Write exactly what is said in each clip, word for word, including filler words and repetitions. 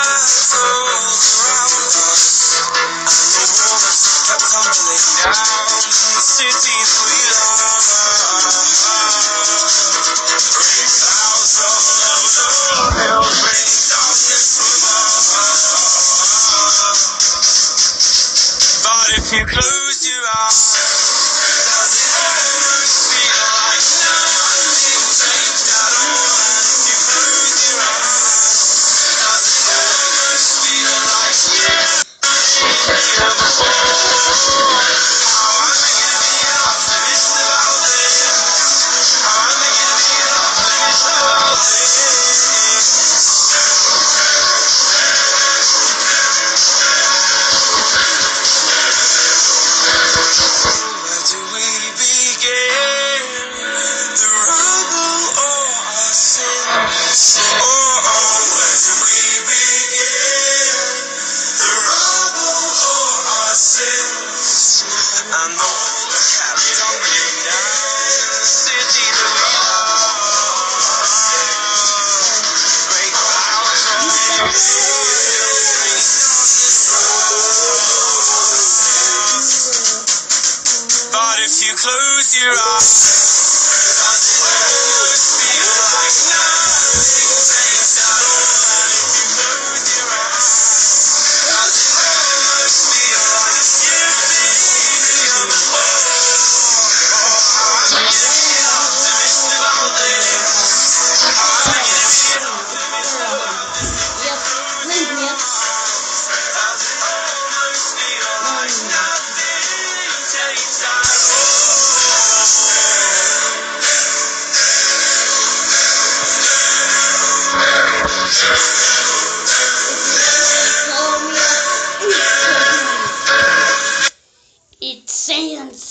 If you close your eyes, does it ever feel like nothing changed at all? And if you close your eyes, does it ever feel like nothing here before? How am I gonna be an optimist about this? How am I gonna be an optimist about this? And the walls that carried on breaking down the city that we love. Great clouds rolling in. But if you close your eyes, does it ever feel like nothing changed at all? And if you close your eyes, does it ever feel like you've been here before? It sounds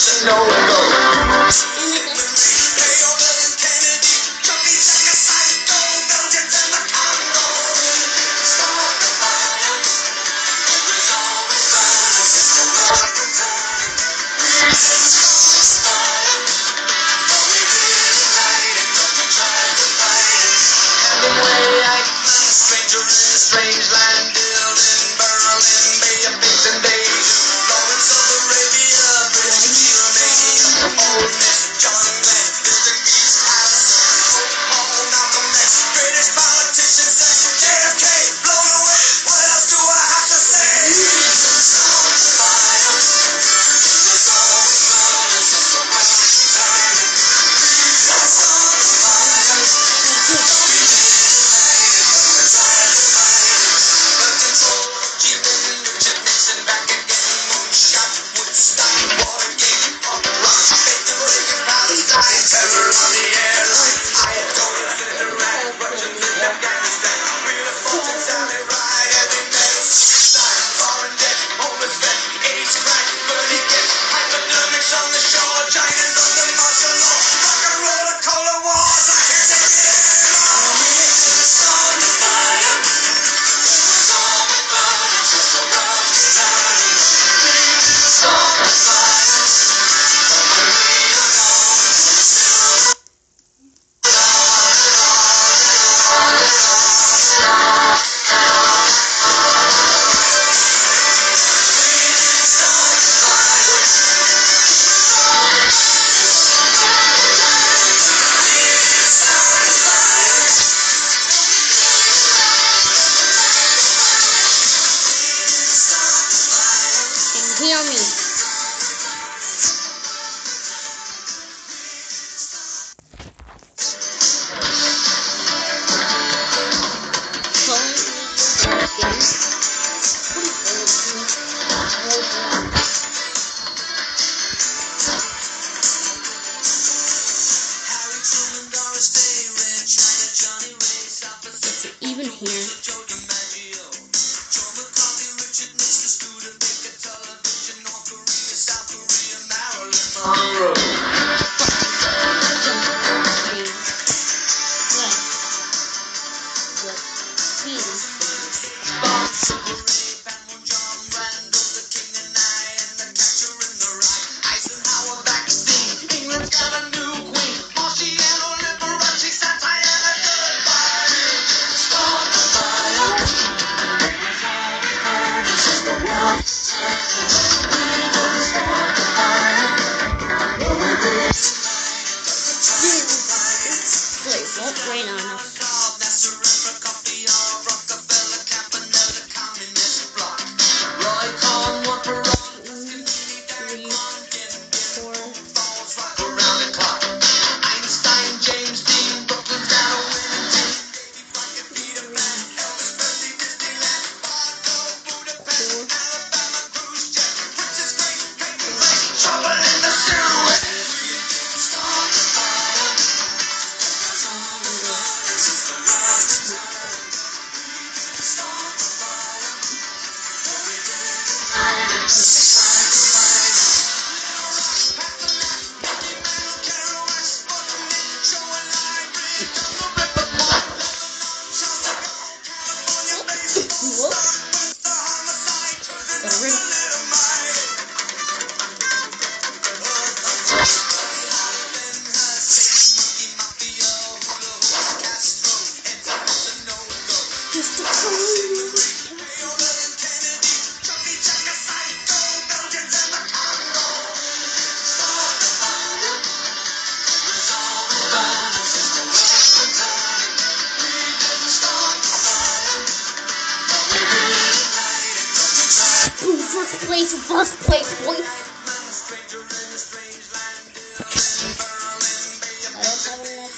no, no. Even here. Won't rain on us. Just a First place, first place, boy. I don't have enough.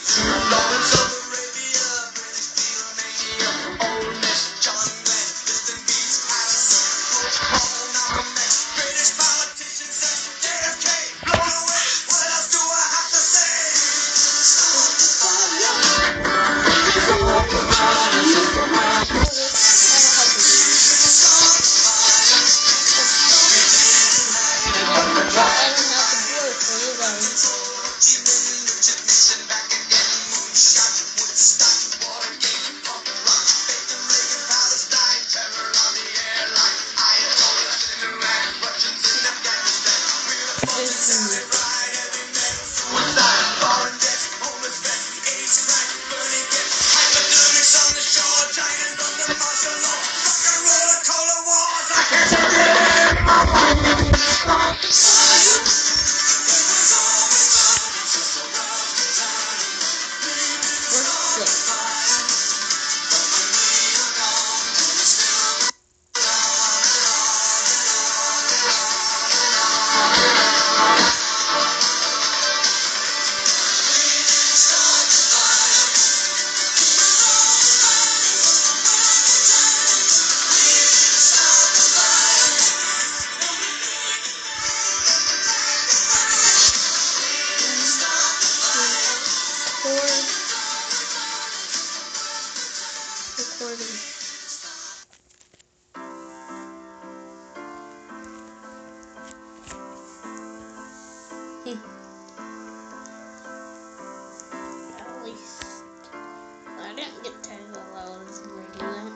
At least I didn't get tired while I was reading that.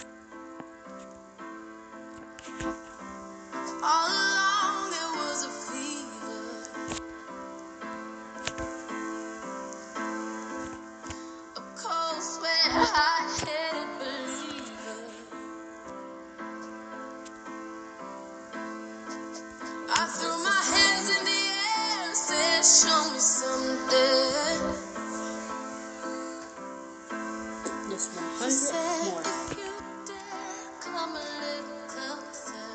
All along there was a fever, a cold sweat, hot-headed believer. I threw my hands in the air and said, show me something. Just one hundred more. If you dare, come a little closer.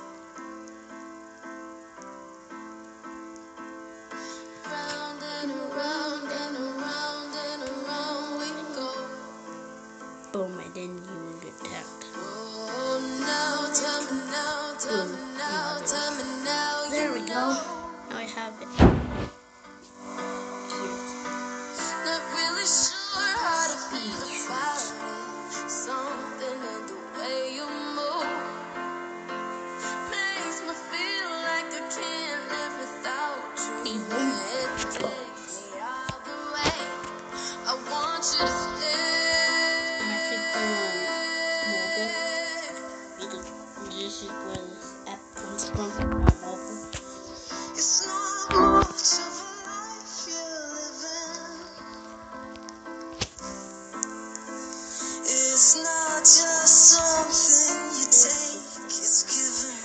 Round and around and around and around we go. Boom, I didn't even get tapped. Oh, I'm actually playing on mobile because this is where this app comes from, on mobile. It's not much of a life you're living. It's not just something you take, it's given.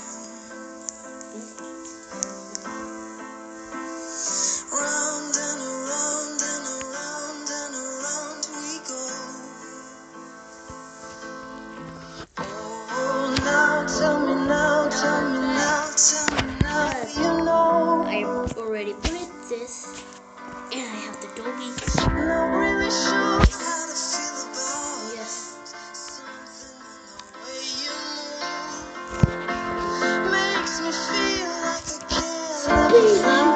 Round and around and around and around we go. Oh, now tell me now, tell me now, tell me now, you know. I've already played this, and I have the doggy. Not really sure how to feel about Yes. something in the way you move. Makes me feel like I can't let